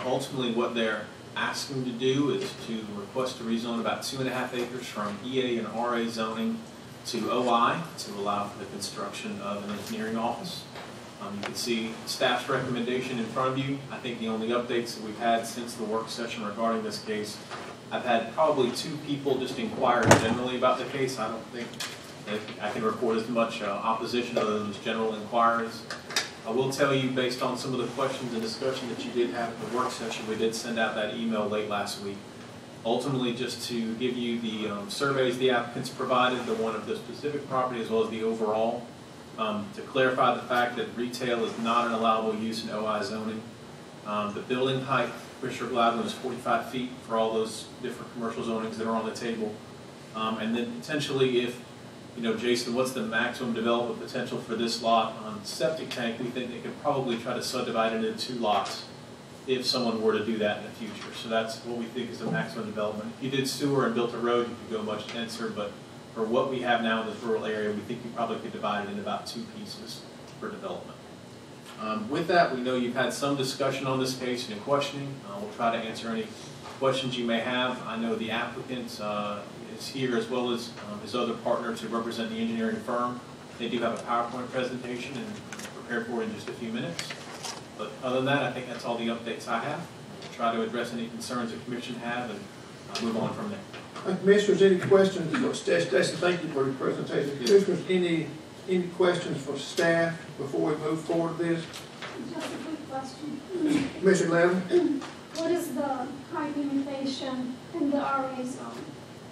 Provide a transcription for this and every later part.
Ultimately, what they're asking to do is to request to rezone about 2.5 acres from EA and RA zoning to OI to allow for the construction of an engineering office. You can see staff's recommendation in front of you. I think the only updates that we've had since the work session regarding this case, I've had probably 2 people just inquire generally about the case. I don't think that I can report as much opposition other than those general inquiries. I will tell you, based on some of the questions and discussion that you did have at the work session, we did send out that email late last week. Ultimately, just to give you the surveys the applicants provided, the one of the specific property as well as the overall, to clarify the fact that retail is not an allowable use in OI zoning. The building height, Commissioner Gladwin, is 45 feet for all those different commercial zonings that are on the table. And then potentially if, Jason, what's the maximum development potential for this lot on septic tank? We think they could probably try to subdivide it into 2 lots if someone were to do that in the future. So that's what we think is the maximum development. If you did sewer and built a road, you could go much denser, but for what we have now in this rural area, we think you probably could divide it into about 2 pieces for development. With that, we know you've had some discussion on this case and questioning. We'll try to answer any questions you may have. I know the applicant is here as well as his other partner to represent the engineering firm. They do have a PowerPoint presentation and prepared for it in just a few minutes. But other than that, I think that's all the updates I have. We'll try to address any concerns the commission have and move on from there. Commissioners, any questions? Stacy, thank you for your presentation. Commissioners, any questions for staff before we move forward with this? Just a quick question. Commissioner Gladwin? What is the height limitation in the RA zone?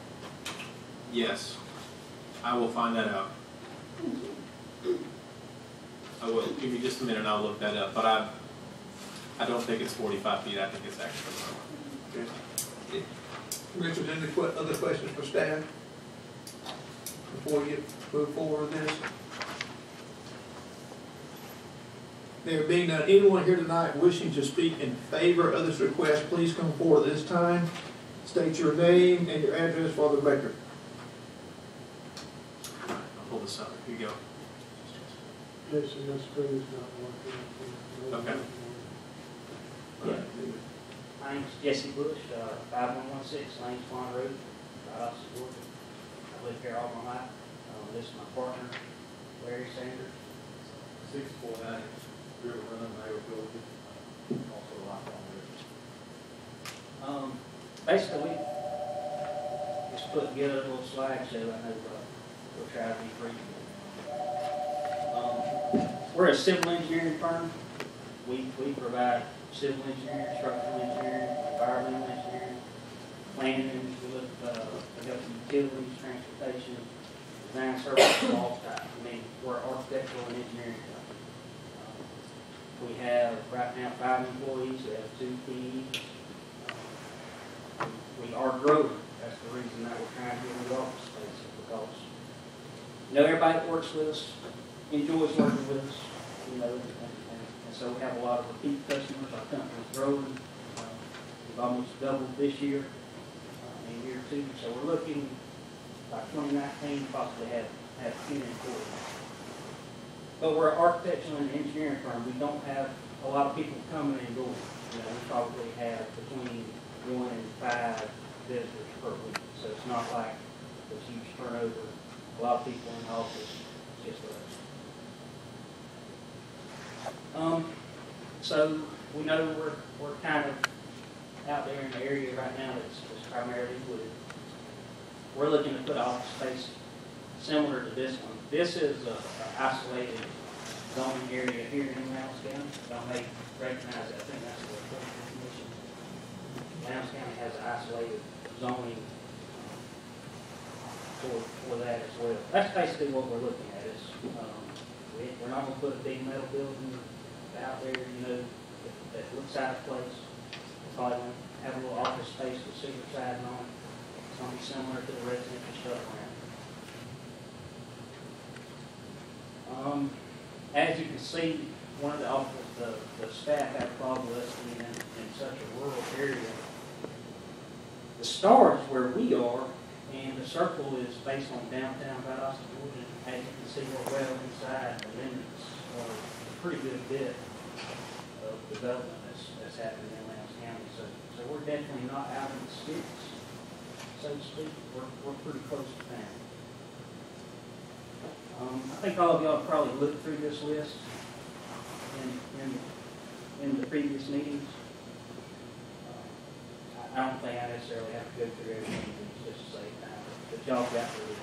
Yes, I will find that out. Thank you. I will. Give me just a minute and I'll look that up. But I don't think it's 45 feet. I think it's actually lower. Okay. Commissioners, any other questions for staff before we move forward with this? There being none, anyone here tonight wishing to speak in favor of this request, please come forward at this time. State your name and your address for the record. All right, I'll pull this up. Here you go. Jason, your screen is not working. Okay. Yeah. My name's Jesse Bush, 5116 Lanes Pond Road, Austin, Georgia. I live here all my life. This is my partner, Larry Sanders. 649 River Run, Iowa, Georgia. Also a lot on Basically, we just put together a little slideshow. I know we'll try to be brief. We're a civil engineering firm. We provide civil engineering, structural engineering, environmental engineering, planning. We look at utilities, transportation, design services, all types. I mean, we're an architectural and engineering company. We have right now 5 employees. We have 2 PEs. We are growing. That's the reason that we're trying to get into office space, because everybody that works with us enjoys working with us. And so we have a lot of repeat customers. Our company's growing. We've almost doubled this year in year 2. So we're looking by 2019 possibly have 10 employees. But we're an architectural and engineering firm. We don't have a lot of people coming and going. We probably have between 1 and 5 visitors per week. So it's not like this huge turnover. A lot of people in the office, just us. So we know we're kind of out there in the area right now that's primarily wooded. We're looking to put office space similar to this one. This is an isolated zoning area here in Lowndes County. Y'all may recognize it. I think that's the commission. Lowndes County has an isolated zoning for that as well. That's basically what we're looking at. Is we're not going to put a big metal building out there, that looks out of place. We're probably going to have a little office space with cedar siding on it. It's going to be similar to the residential stuff around. As you can see, one of the offices, the staff had a problem with us being in such a rural area. The star is where we are, and the circle is based on downtown Valdosta, Georgia. As you can see, we're well inside the limits of a pretty good bit of development that's happening in Lowndes County. we're definitely not out in the sticks, so to speak. We're pretty close to town. I think all of y'all have probably looked through this list in the previous meetings. I don't think I necessarily have to go through everything just to save time, but y'all got the list.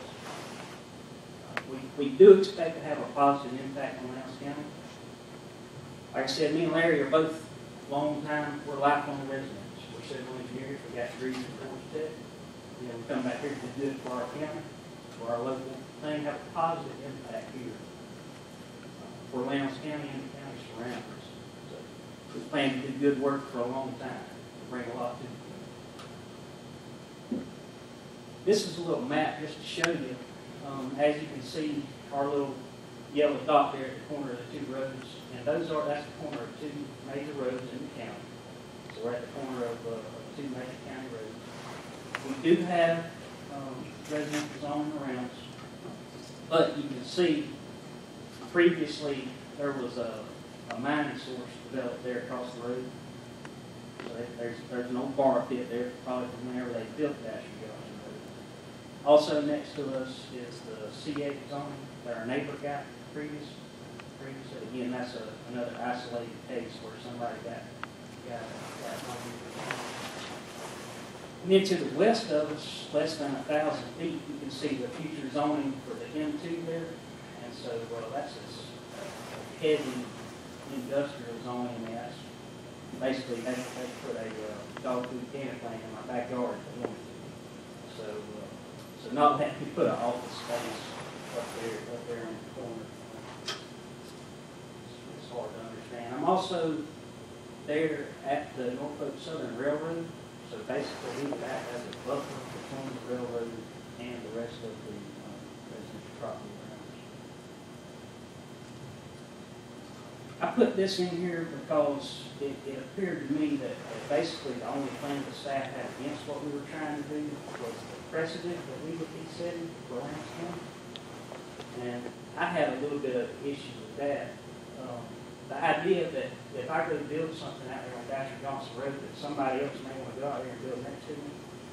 We do expect to have a positive impact on Lowndes County. Like I said, me and Larry are both we're lifelong residents. We're civil engineers, we got degrees in Georgia Tech. You know, we come back here to do good for our county, for our local thing, have a positive impact here for Lowndes County and the county surroundings. So we plan to do good work for a long time, bring a lot to the community. This is a little map just to show you. As you can see, our little yellow dot there at the corner of the two roads, and that's the corner of two major roads in the county. So we're at the corner of two major county roads. We do have residential zoning around us, but you can see previously there was a mining source developed there across the road. So there's an old bar pit there, probably from whenever they built that. Also next to us is the C8 zoning that our neighbor got previously. Again, that's another isolated case where somebody got and then to the west of us, less than 1,000 feet, you can see the future zoning for the M2 there. And so, that's this heavy industrial zoning. And that's basically, they put a dog food canning plant in my backyard if they wanted to. So not that we put an office space up there in the corner. It's hard to understand. I'm also there at the Norfolk Southern Railroad. So basically, we would act as a buffer between the railroad and the rest of the residential property around us. I put this in here because it appeared to me that basically the only thing the staff had against what we were trying to do was the precedent that we would be setting for Lowndes County. And I had a little bit of issue with that. The idea that if I go build something out there on Dasher Johnson Road that somebody else may want to go out there and build next to me.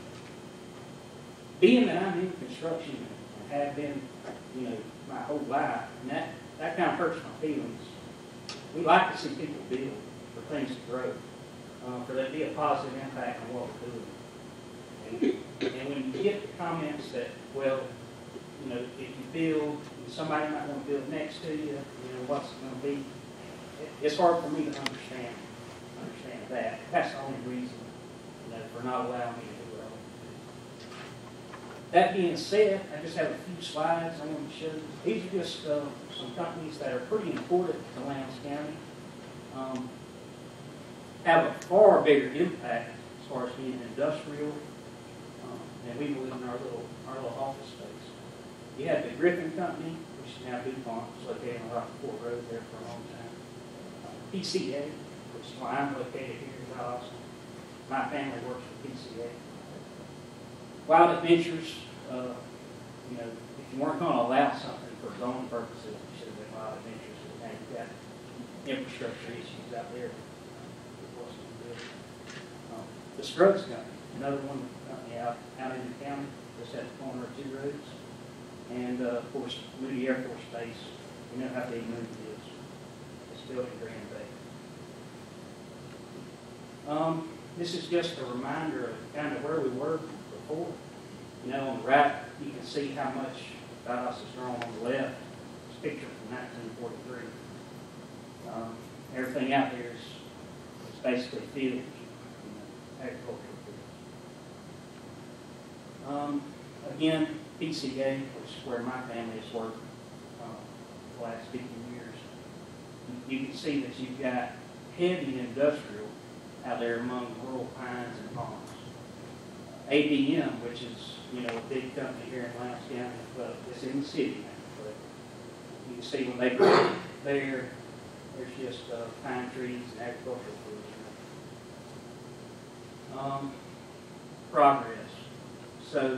Being that I'm in construction and have been, my whole life, and that kind of hurts my feelings. We like to see people build for things to grow, for there to be a positive impact on what we're doing. And when you get the comments that, well, if you build, somebody might want to build next to you, what's it going to be? It's hard for me to understand that. That's the only reason, for not allowing me to do what I want to do. That being said, I just have a few slides I want to show you. These are just some companies that are pretty important to Lowndes County. Have a far bigger impact as far as being industrial than we believe in our little office space. You have the Griffin Company, which is now DuPont, it's located on Rockport Road there for a long time. PCA, which is why I'm located here in Dallas. My family works for PCA. Wild Adventures, if you weren't going to allow something for zoning purposes, it should have been Wild Adventures. Now you've got infrastructure issues out there. The Scruggs Company, another one company out in the county, just at the corner of two roads. And of course, Moody Air Force Base, you know how big Moody is. It's built in Grand Bay. This is just a reminder of kind of where we were before. On the right, you can see how much Dallas is grown. On the left, it's a picture from 1943. Everything out there is basically fields, agricultural fields. Again, PCA, which is where my family has worked the last 50 years. You can see that you've got heavy industrial out there among rural pines and palms. ADM, which is, a big company here in Lowndes County, but it's in the city now. But you can see when they go there, there's just pine trees and agricultural fields. Progress. So,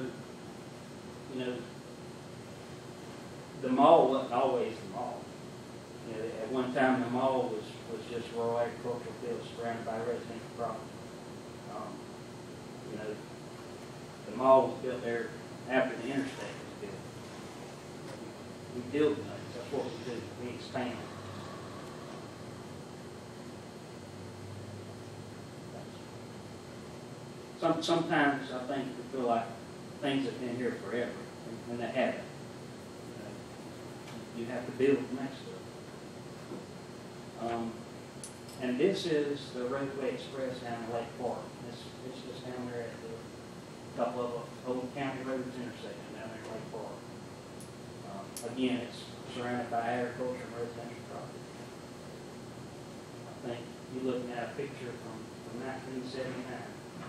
the mall wasn't always the mall. At one time the mall was just rural agricultural fields surrounded by residential property. mall was built there after the interstate was built. We build things, that's what we do, we expand. Sometimes I think we feel like things have been here forever, and they haven't. You have to build next to it. And this is the Roadway Express down in Lake Park. It's just down there at the couple of old county roads intersection down there in Lake Park. Again, it's surrounded by agriculture and residential property. I think you're looking at a picture from 1979.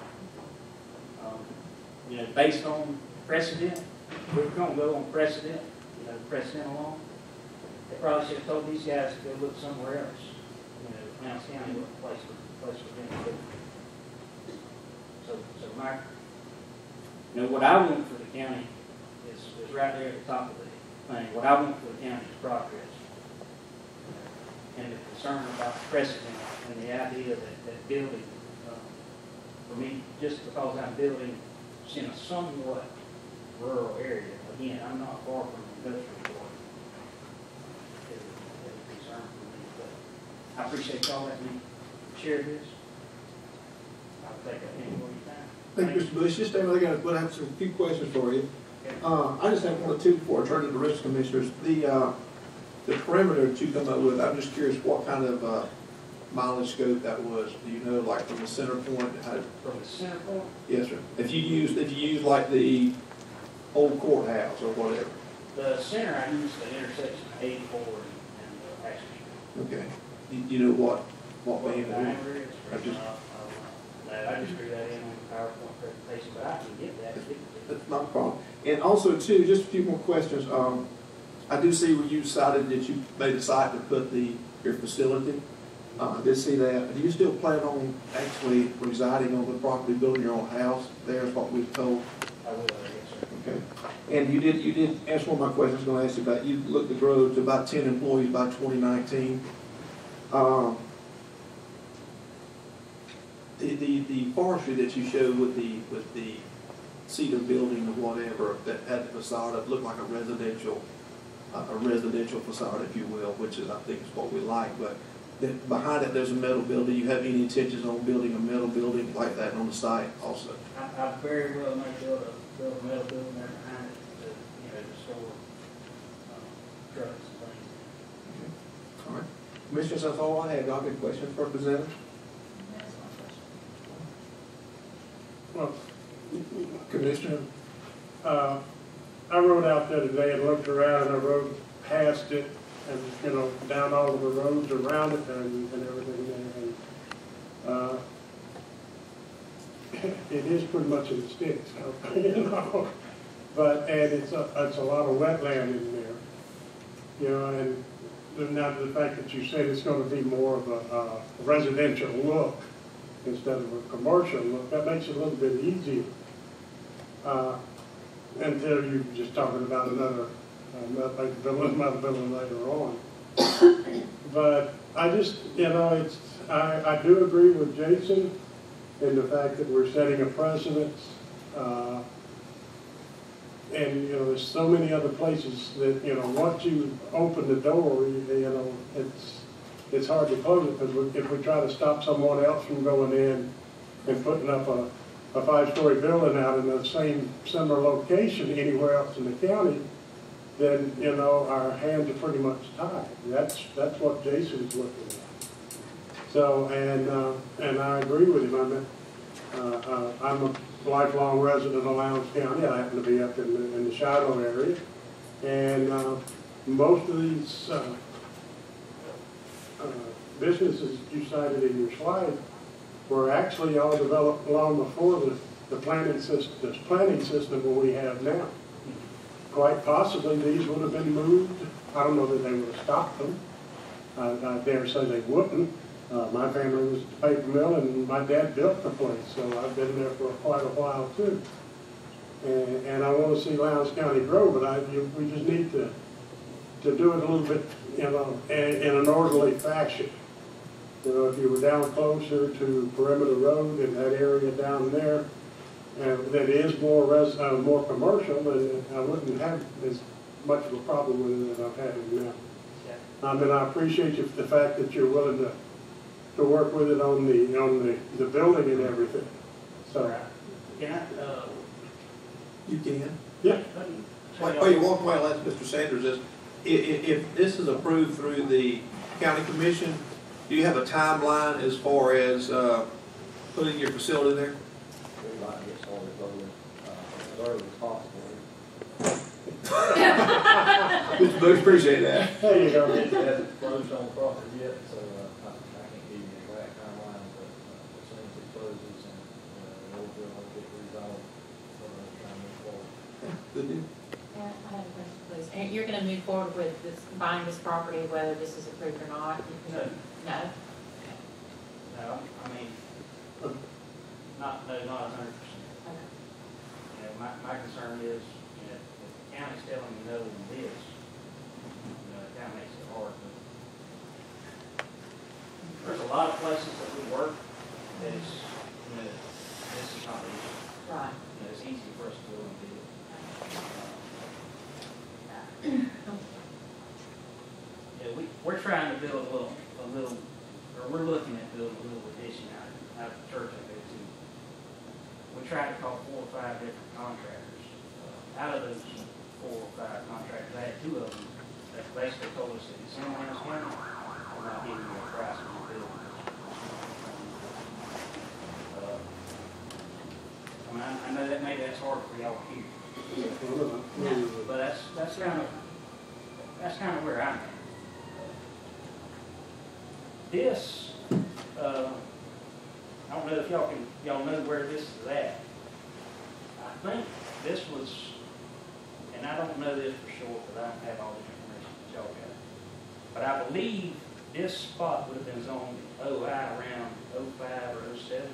Based on precedent, we're going to go on precedent, precedent alone. They probably should have told these guys to go look somewhere else. Lowndes County was a place for them to go. So what I want for the county is right there at the top of the thing. What I want for the county is progress. And the concern about precedent and the idea that building, for me, just because I'm building in a somewhat rural area, again, I'm not far from the industrial park. It's a concern for me, but I appreciate y'all letting me share this. I'll take any more of your time. Thank you, Mr. Bush. Just stay with me. We'll have a few questions for you. I just have one or two before I turn to the rest of the commissioners. The perimeter that you come up with, I'm just curious what kind of mileage scope that was. Do you know, like from the center point? From the center point? Yes, sir. If you use like the old courthouse or whatever. The center, I use the intersection of 84 and Baxter Street. Okay. Do you know what What band the it is? diameter is? I just- No, I just threw that in on the PowerPoint presentation, but I can get that. That's not a problem. And also, too, just a few more questions. I do see where you decided that you made a site to put your facility. I did see that. Do you still plan on actually residing on the property, building your own house there, is what we've told? I will, yes, sir. Okay. And you did answer one of my questions I was going to ask you about. You looked to grow to about 10 employees by 2019. The forestry that you showed with the cedar building or whatever that had the facade that looked like a residential facade, if you will, which is I think is what we like. But behind it, there's a metal building. Do you have any intentions on building a metal building like that on the site also? I very well may build a metal building there behind it to store trucks and things. Okay. All right. Commissioners, that's all I have. Y'all have any questions for representatives? Well, Commissioner? I rode out there today and looked around, and I rode past it and, down all of the roads around it and everything there. And it is pretty much in the sticks, but, and it's a lot of wetland in there, and now the fact that you said it's going to be more of a residential look instead of a commercial look, that makes it a little bit easier. Until you're just talking about another building later on. But I just, I do agree with Jason in the fact that we're setting a precedence. And, there's so many other places that, once you open the door, it's hard to close it, because if we try to stop someone else from going in and putting up a 5-story building out in the same similar location anywhere else in the county, then, our hands are pretty much tied. That's what Jason's looking at. So, and I agree with him. I'm a lifelong resident of Lowndes County. I happen to be up in the Shiloh area. And most of these businesses you cited in your slide were actually all developed long before the planning system that we have now. Quite possibly these would have been moved. I don't know that they would have stopped them. I dare say they wouldn't. My family was at the paper mill, and my dad built the place, so I've been there for quite a while too. And I want to see Lowndes County grow, but we just need to do it a little bit, in an orderly fashion. If you were down closer to Perimeter Road in that area down there, that is more commercial, then I wouldn't have as much of a problem with it as I've had it now. And I appreciate you for the fact that you're willing to work with it on the building and everything. So, Can I, You can. yeah. While you walk away, I'll ask Mr. Sanders this. If this is approved through the county commission, do you have a timeline as far as putting your facility there? We'd like to get started rolling, as early as possible. Mr. Bush, appreciate that. There you go. It hasn't closed on the property yet, so I can't give you an exact timeline, but as soon as it closes and we'll get rezoned, we're going to try and move forward. Good deal. I have a question, please. And you're gonna move forward with this, buying this property, whether this is approved or not? No. No? no, I mean, not 100%. Okay. You know, my concern is, you know, if the county's telling me no on this, you know, it kind of makes it hard. But there's a lot of places that we work that is, you know, this is not easy. Right. You know, it's easy for us to go and do it. Yeah, we're trying to build a little, or we're looking at building a little addition out of the church I go to. We tried to call 4 or 5 different contractors. Out of those 4 or 5 contractors, I had 2 of them that basically told us that it's in Williams County, we're not giving you a price for your building. I mean, I know that maybe that's hard for y'all to hear. But that's kind of where I'm at. This, I don't know if y'all know where this is at. I think this was, and I don't know this for sure because I don't have all the information that y'all got. But I believe this spot would have been zoned OI around 05 or 07.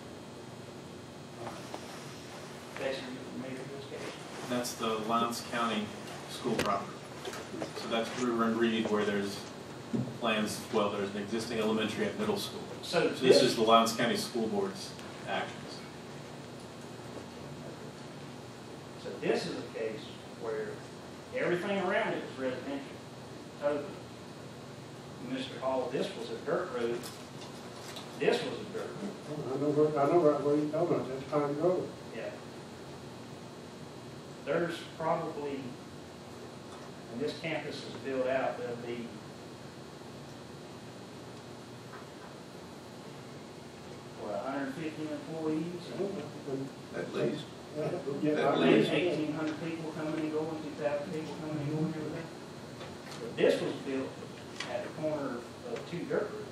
Jason, you familiar with this case? That's the Lowndes County school property. So that's River and Reed where there's plans, well, there's an existing elementary and middle school. So So this is the Lowndes County School Board's actions. So this is a case where everything around it is residential. So, Mr. Hall, this was a dirt road. This was a dirt road. I know right where you're talking about. That's Pine Grove. Yeah. There's probably, when this campus is built out, there'll be what, 150 employees? At least. Yeah, At I least. mean, 1,800 people coming and going, 2,000 people coming and going every day. But this was built at the corner of 2 dirt roads.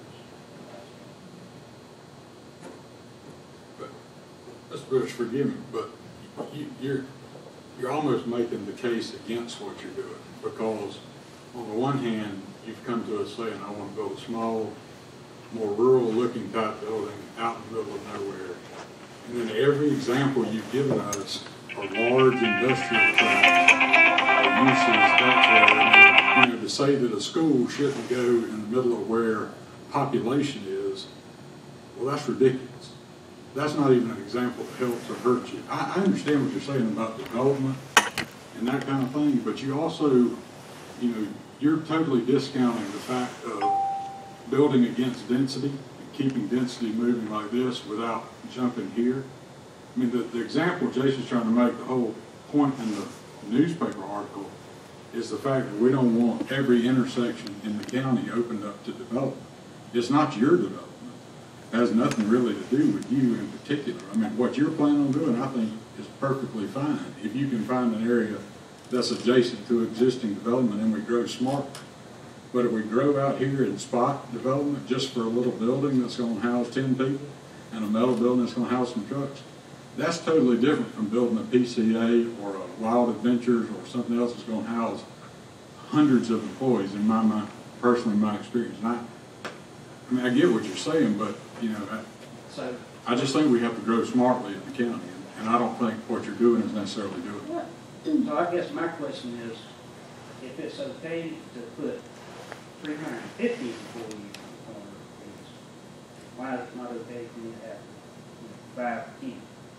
Mr. Bush, forgive me, but you're almost making the case against what you're doing, because on the one hand, you've come to us saying, I want to build a small, more rural-looking type building out in the middle of nowhere. And then every example you've given us are large industrial plants, uses that way. You know, to say that a school shouldn't go in the middle of where population is, well, that's ridiculous. That's not even an example that helps or hurts you. I understand what you're saying about development and that kind of thing, but you also, you know, you're totally discounting the fact of building against density and keeping density moving like this without jumping here. I mean, the example Jason's trying to make, the whole point in the newspaper article, is the fact that we don't want every intersection in the county opened up to development. It's not your development. It has nothing really to do with you in particular. I mean, what you're planning on doing, I think, is perfectly fine. If you can find an area that's adjacent to existing development and we grow smart. But if we grow out here in spot development just for a little building that's going to house 10 people and a metal building that's going to house some trucks, that's totally different from building a PCA or a Wild Adventures or something else that's going to house hundreds of employees, in my mind, personally, in my experience. And I mean, I get what you're saying, but, you know, I just think we have to grow smartly in the county, and I don't think what you're doing is necessarily doing it. So I guess my question is, if it's okay to put 350 employees on the corner of these, why is it not okay for me to have 5 or 10?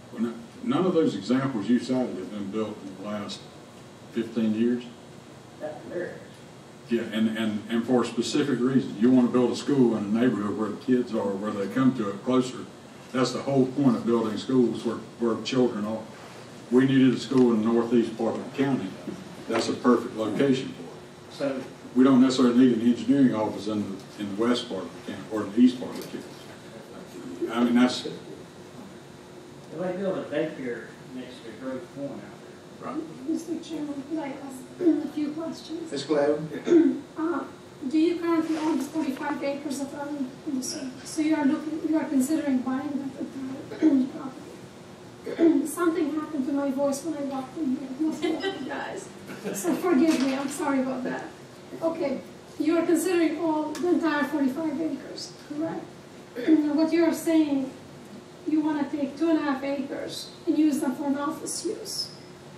Well, none of those examples you cited have been built in the last 15 years? There. Yeah, and for a specific reason. You want to build a school in a neighborhood where the kids are, where they come to it closer. That's the whole point of building schools where children are. We needed a school in the northeast part of the county. That's a perfect location for it. So, We don't necessarily need an engineering office in the west part of the county or the east part of the county. I mean, that's well, they built a daycare next to Grove Point out there. right. Mr. Chairman, could I ask a few questions? Ms. Glavin? Do you currently own the 45 acres of land in the city? So you are considering buying that entire property? Something happened to my voice when I walked in here. Must be you guys. So forgive me, I'm sorry about that. Okay, you are considering all the entire 45 acres, correct? Now what you are saying, you want to take 2.5 acres and use them for an office use.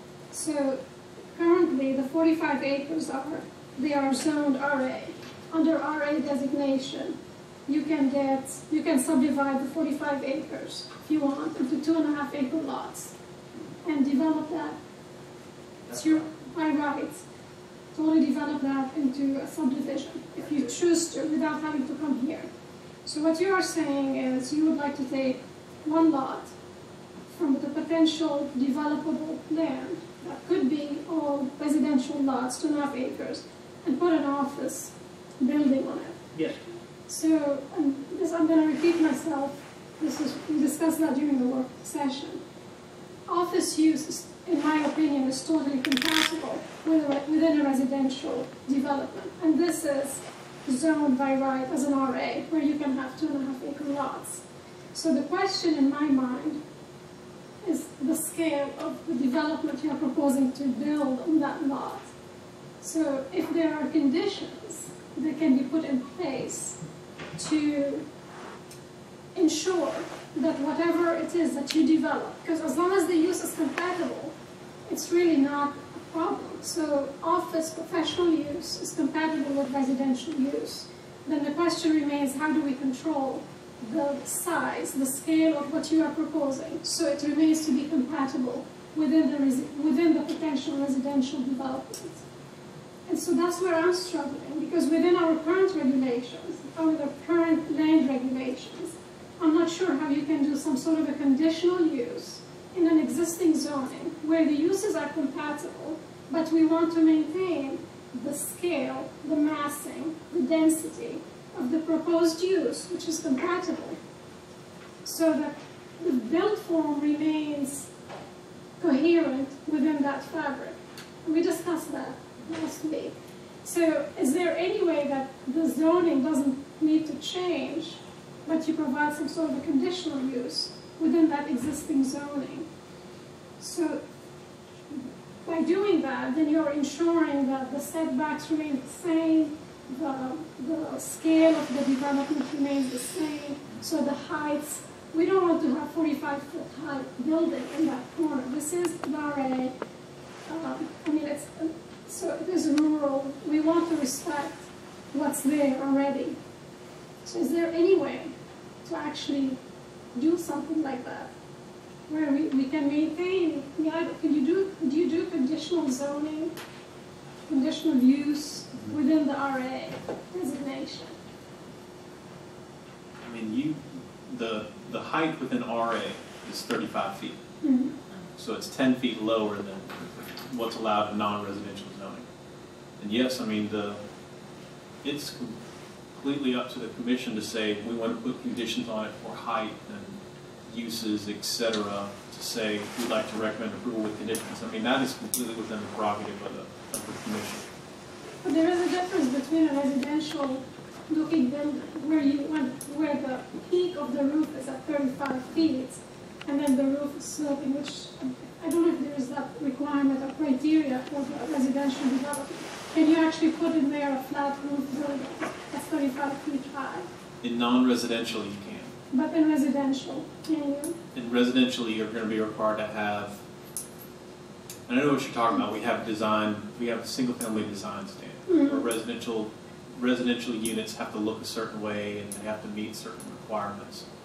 So currently the 45 acres they are zoned RA. Under RA designation, you can subdivide the 45 acres if you want into 2.5 acre lots and develop that. It's your by right. Totally develop that into a subdivision if you choose to without having to come here. So what you are saying is you would like to take one lot from the potential developable land that could be all residential lots, 2.5 acres, and put an office building on it. Yes. So I'm going to repeat myself. We discussed that during the work session. Office use, in my opinion, is totally compatible within a residential development. And this is zoned by right as an RA, where you can have 2.5 acre lots. So the question in my mind is the scale of the development you are proposing to build on that lot. So if there are conditions that can be put in place to ensure that whatever it is that you develop, because as long as the use is compatible, it's really not a problem. So office professional use is compatible with residential use. Then the question remains, how do we control the size, the scale of what you are proposing, so it remains to be compatible within the potential residential development. And so that's where I'm struggling, because within our current regulations, or the current land regulations, I'm not sure how you can do some sort of a conditional use in an existing zoning where the uses are compatible, but we want to maintain the scale, the massing, the density of the proposed use, which is compatible, so that the built form remains coherent within that fabric. And we discussed that last week. So is there any way that the zoning doesn't need to change, but you provide some sort of a conditional use within that existing zoning? So by doing that, then you're ensuring that the setbacks remain the same, the scale of the development remains the same, so the heights, we don't want to have 45-foot high building in that corner. This is RA, so it is rural. We want to respect what's there already. So is there any way to actually do something like that, where we can maintain, do you do conditional zoning, conditional use within the RA designation? I mean, the height within RA is 35 feet. Mm-hmm. So it's 10 feet lower than what's allowed in non-residential zoning. And yes, I mean, it's completely up to the commission to say we want to put conditions on it for height and uses, etc., to say we'd like to recommend approval with conditions. I mean, that is completely within the prerogative of the commission. But there is a difference between a residential looking building where the peak of the roof is at 35 feet and then the roof is sloping, which I don't know if there is that requirement or criteria for the residential development. Can you actually put in there a flat roof building that's 35 feet high? In non-residential, you can. But in residential, can you? In residential, you're going to be required to have, and I know what you're talking about, we have a single-family design standard, where residential units have to look a certain way and they have to meet certain requirements.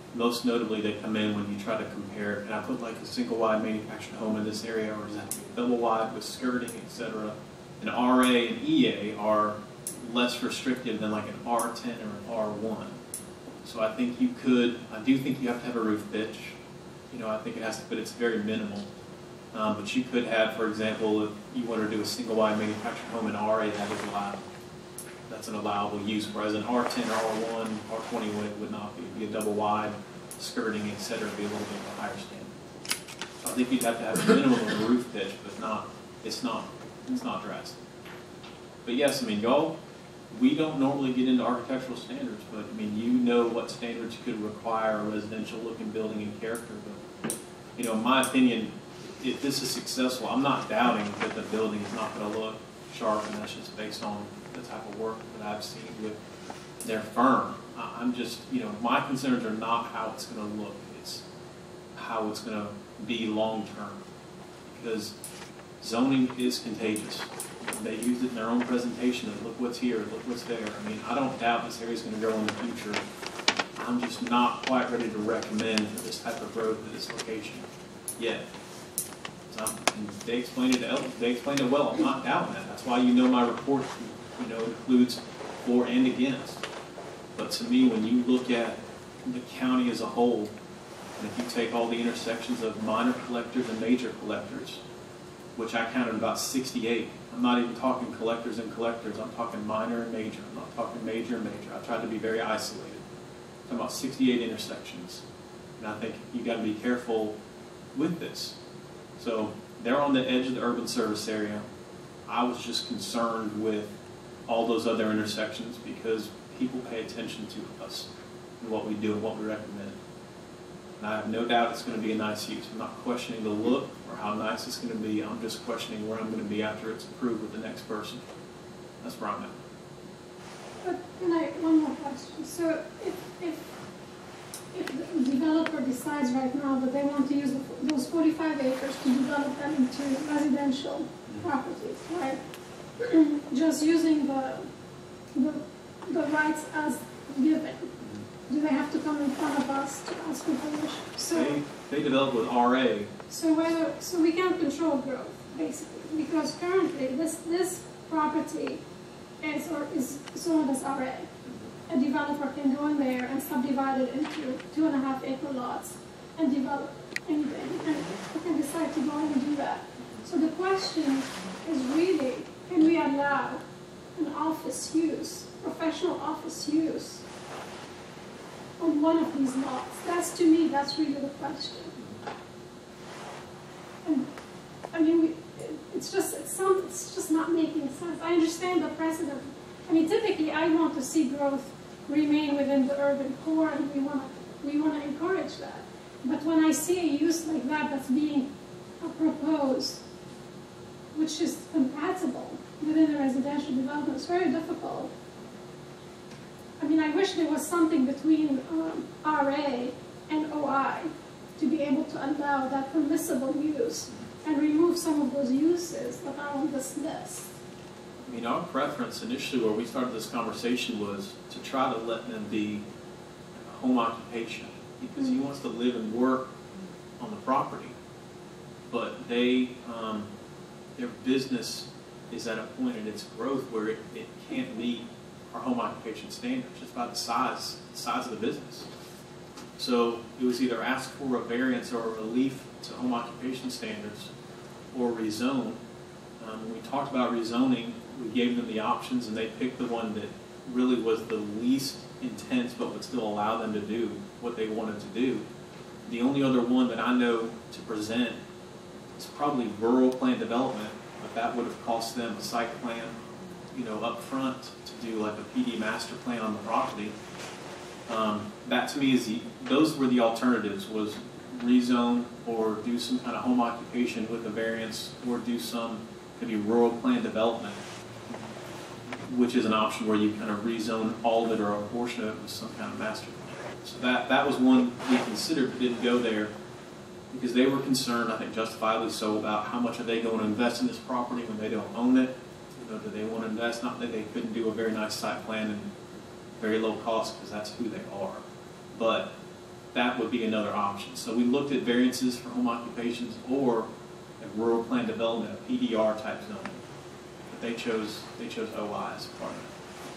Most notably, they come in when you try to compare, can I put like a single wide manufactured home in this area, or does that have to be double wide with skirting, etc.? And RA and EA are less restrictive than like an R10 or an R1. So I think you could, I do think you have to have a roof pitch. You know, I think it has to, but it's very minimal. But you could have, for example, if you want to do a single wide manufactured home in RA, that is allowed. That's an allowable use, whereas an R10 or R1, R20 would not be. It'd be a double wide, skirting, etc. Would be a little bit of a higher standard. So I think you'd have to have a minimum of a roof pitch, but not, it's not drastic. But yes, I mean, y'all, we don't normally get into architectural standards, but I mean, you know what standards could require a residential looking building and character. But, you know, in my opinion, if this is successful, I'm not doubting that the building is not going to look sharp, and that's just based on the type of work that I've seen with their firm. I'm just, you know, my concerns are not how it's going to look, it's how it's going to be long term. Because zoning is contagious. They use it in their own presentation of look what's here, look what's there. I mean, I don't doubt this area is going to grow in the future. I'm just not quite ready to recommend for this type of road to this location yet. And they explained it well. I'm not doubting that. That's why you know my report, you know, includes for and against. But to me, when you look at the county as a whole, and if you take all the intersections of minor collectors and major collectors, which I counted about 68. I'm not even talking collectors and collectors. I'm talking minor and major. I'm not talking major and major. I tried to be very isolated. I'm talking about 68 intersections. And I think you got to be careful with this. So they're on the edge of the urban service area. I was just concerned with all those other intersections because people pay attention to us and what we do and what we recommend. And I have no doubt it's going to be a nice use. I'm not questioning the look or how nice it's going to be. I'm just questioning where I'm going to be after it's approved with the next person. That's where I'm at. But one more question. So if the developer decides right now that they want to use those 45 acres to develop them into residential properties, right? Just using the rights as given. Do they have to come in front of us to ask for permission? So they develop with RA. So we can't control growth basically because currently this property is zoned as RA. A developer can go in there and subdivide it into 2.5 acre lots and develop anything, and they can decide to go in and do that. So the question is really, can we allow an office use, professional office use, on one of these lots? That's, to me, that's really the question. And I mean, it's just not making sense. I understand the precedent. I mean, typically, I want to see growth remain within the urban core, and we want to encourage that. But when I see a use like that that's being proposed, which is compatible within a residential development, it's very difficult. I mean, I wish there was something between RA and OI to be able to allow that permissible use and remove some of those uses that are on this list. I mean, our preference initially where we started this conversation was to try to let them be a home occupation because he wants to live and work on the property. But they, their business is at a point in its growth where it can't meet our home occupation standards just by the size of the business. So it was either ask for a variance or a relief to home occupation standards or rezone. When we talked about rezoning, we gave them the options and they picked the one that really was the least intense but would still allow them to do what they wanted to do. The only other one that I know to present is probably rural plan development, but that would have cost them a site plan, you know, up front to do like a PD master plan on the property. That to me is those were the alternatives, was rezone or do some kind of home occupation with a variance or do some, could be rural plan development, which is an option where you kind of rezone all of it or a portion of it with some kind of master plan. So that was one we considered but didn't go there because they were concerned, I think justifiably so, about how much are they going to invest in this property when they don't own it. You know, do they want to invest? Not that they couldn't do a very nice site plan and very low cost because that's who they are. But that would be another option. So we looked at variances for home occupations or a rural plan development, a PDR type zoning. But they chose OI as part of it.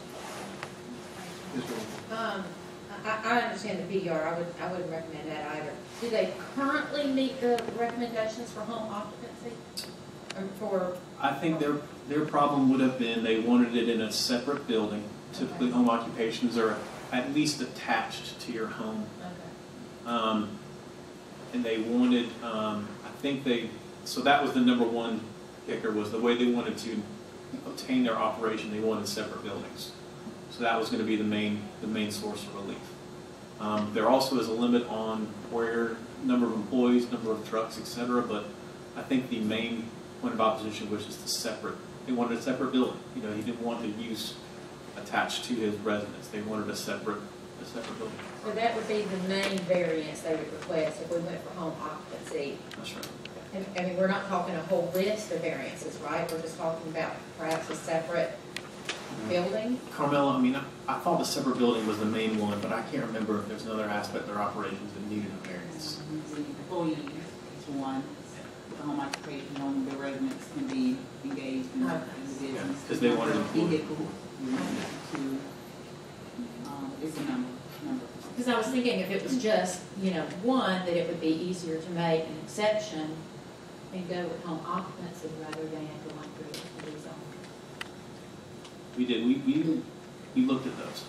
I understand the PDR, I wouldn't recommend that either. Do they currently meet the recommendations for home occupancy? Or for? I think their problem would have been they wanted it in a separate building. Typically home occupations are at least attached to your home. Okay. And they wanted, so that was the number one kicker, was the way they wanted to obtain their operation, they wanted separate buildings. So that was going to be the main source of relief. There also is a limit on where, number of employees, number of trucks, etc. But I think the main point of opposition was just they wanted a separate building. You know, he didn't want the use attached to his residence. They wanted a separate building. So that would be the main variance they would request if we went for home occupancy. That's right. And, I mean, we're not talking a whole list of variances, right? We're just talking about perhaps a separate building? Carmela, I mean, I thought the separate building was the main one, but I can't remember if there's another aspect of their operations that needed a variance. The employees is one, the home occupation, home, the residents can be engaged in the business. Because they wanted employees. Vehicle, to, it's a number. Because I was thinking if it was just, one, that it would be easier to make an exception and go with home occupancy rather than going through the rezone. We did. We looked at those.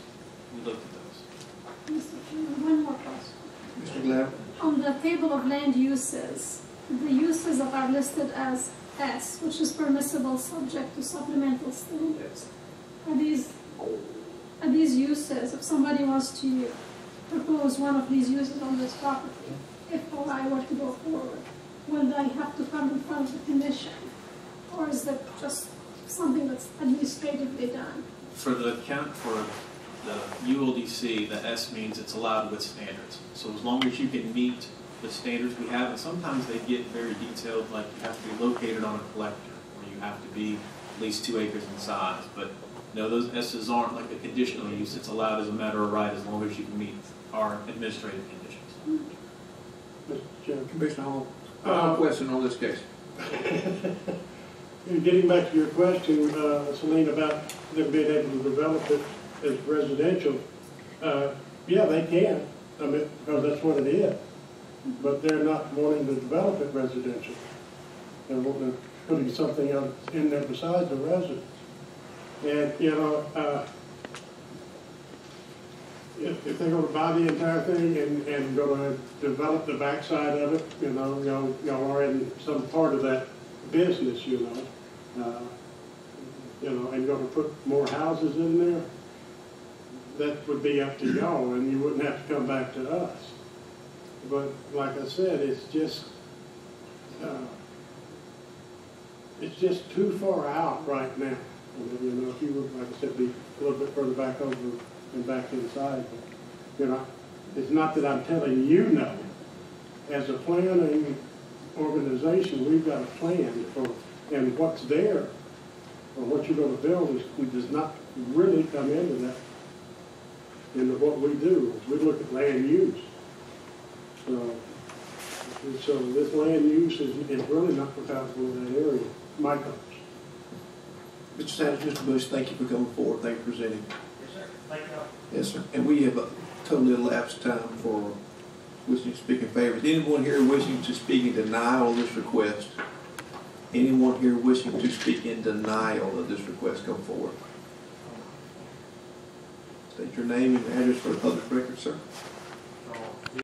Mr. Chairman, one more question. Mr. Glab? On the table of land uses, the uses that are listed as S, which is permissible subject to supplemental standards, are these uses, if somebody wants to propose one of these uses on this property, if I were to go forward, will they have to come in front of the commission? Or is that just something that's administratively done? For the ULDC, the S means it's allowed with standards. So as long as you can meet the standards we have, and sometimes they get very detailed, like you have to be located on a collector, or you have to be at least 2 acres in size. But no, those S's aren't like a conditional use. It's allowed as a matter of right as long as you can meet our administrative conditions. Mr. Chairman. Commissioner Hall, I have a question on this case. Getting back to your question, Celine, about them being able to develop it as residential, yeah, they can. I mean, because that's what it is. But they're not wanting to develop it residential. They're wanting to put something else in there besides the residence. And, if they're going to buy the entire thing and going to develop the backside of it, y'all are in some part of that business, and going to put more houses in there, that would be up to y'all, and you wouldn't have to come back to us. But like I said, it's just too far out right now. If you would, like I said, be a little bit further back over and back inside. But, it's not that I'm telling you no. As a planning organization, we've got a plan and what's there, or what you're going to build does not really come into that, into what we do. We look at land use. So this land use is really not compatible in that area, my thoughts. Mr. Sanders, Mr. Bush, thank you for coming forward. Thank you for presenting. Yes, sir. Thank you. Yes, sir. And we have totally elapsed time for wishing to speak in favor. Is anyone here wishing to speak in denial of this request? Anyone here wishing to speak in denial of this request, come forward. State your name and address for the public record, sir.